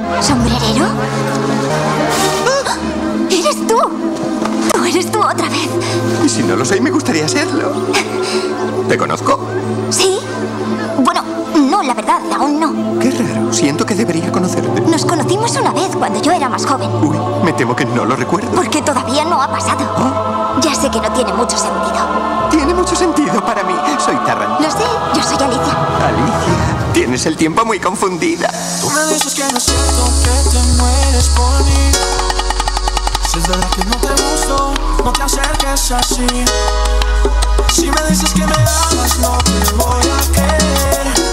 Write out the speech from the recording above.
¿Sombrerero? ¡Ah! ¡Eres tú! ¡Tú eres tú otra vez! Y si no lo soy, me gustaría serlo. ¿Te conozco? ¿Sí? Bueno, no, la verdad, aún no. Qué raro. Siento que debería conocerte. Nos conocimos una vez cuando yo era más joven. Uy, me temo que no lo recuerdo. Porque todavía no ha pasado. ¿Oh? Ya sé que no tiene mucho sentido. Tiene mucho sentido para mí. Soy Taran. Lo sé, yo soy Alicia. Alicia, tienes el tiempo muy confundida. Tú me dices que no es cierto, que te mueres por mí. Si es verdad que no te gusto, no te acerques así. Si me dices que me amas, no te voy a querer.